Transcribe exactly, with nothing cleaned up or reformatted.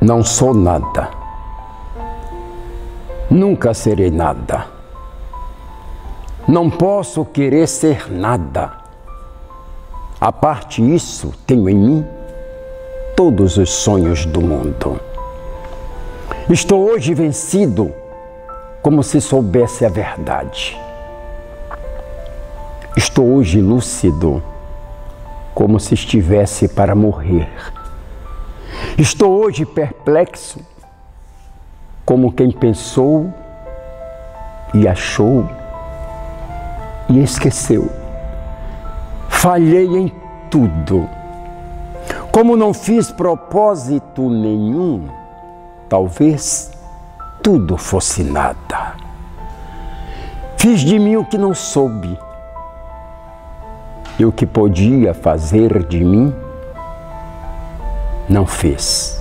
Não sou nada. Nunca serei nada. Não posso querer ser nada. A parte disso, tenho em mim todos os sonhos do mundo. Estou hoje vencido como se soubesse a verdade. Estou hoje lúcido como se estivesse para morrer. Estou hoje perplexo como quem pensou e achou e esqueceu. Falhei em tudo. Como não fiz propósito nenhum, talvez tudo fosse nada. Fiz de mim o que não soube, e o que podia fazer de mim, não fez.